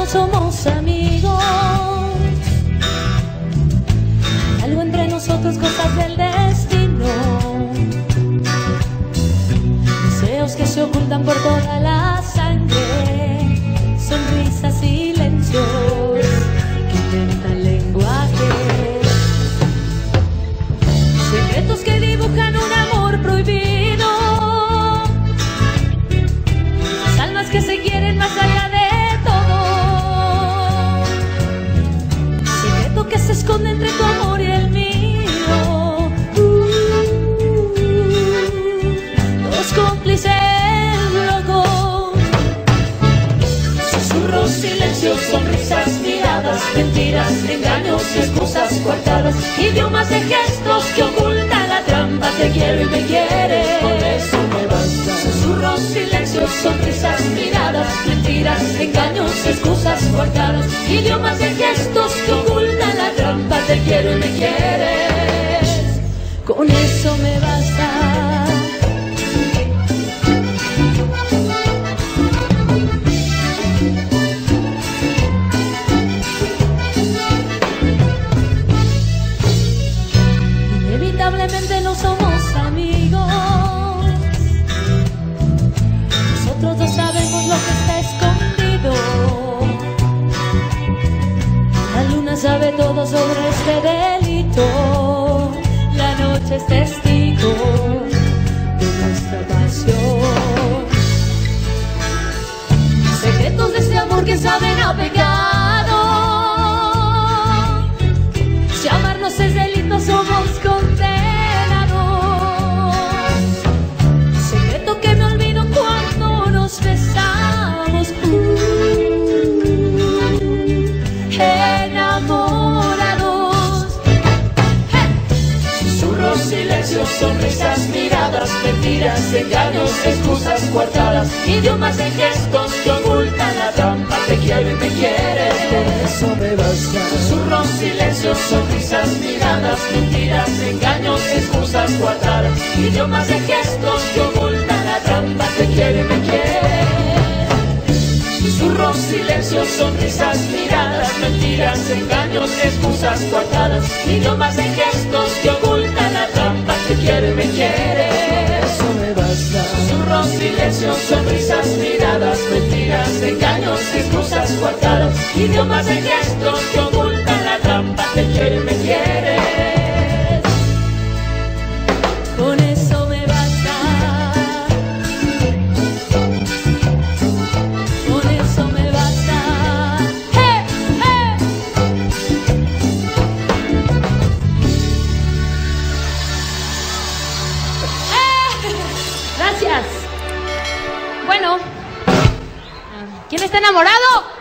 no somos amigos. Algo entre nosotros, cosas del destino. Deseos que se ocultan por toda la sangre. Sonrisas, silencios que inventan lenguaje. Secretos que dibujan un amor prohibido. Las almas que se quieren más allá de todo. Secreto que se esconde entre tu amor y el mío. Dos cómplices locos. Susurros, silencios, sonrisas, miradas, mentiras, engaños, excusas coartadas, idiomas de gestos que ocultan la trampa. Te quiero y me quieres, con eso me basta. Susurros, silencios, sonrisas, miradas, mentiras, engaños, excusas coartadas, idiomas de gestos que ocultan la trampa. Te quiero y me quieres, con eso me basta. Inevitablemente no somos amigos. Nosotros dos sabemos lo que está escondido. La luna sabe todo sobre este delito. La noche es testigo de nuestra pasión. Secretos de este amor que saben a pecado. Si amarnos es delito, somos condenados. Secreto que me olvido cuando nos besamos. Enamorados. Susurros, silencios, sonrisas, miradas, mentiras, engaños, excusas coartadas, idiomas de gestos que ocultan la trampa. Te quiero y me quieres, con eso me basta. Susurros, silencios, sonrisas, miradas, mentiras, engaños, excusas coartadas, idiomas de gestos que ocultan la trampa. Te quiero y me quieres. Susurros, silencios, sonrisas, miradas, mentiras, engaños, excusas coartadas, idiomas de gestos que ocultan la trampa. Te quiero y me quieres, eso me basta. Susurros, silencios, sonrisas, miradas, mentiras, engaños, excusas coartadas, idiomas de gestos que ocultan la trampa. Te quiero y me quieres, con eso me basta. Con eso me basta. ¡Hey! ¡Hey! Gracias. Bueno, ¿quién está enamorado?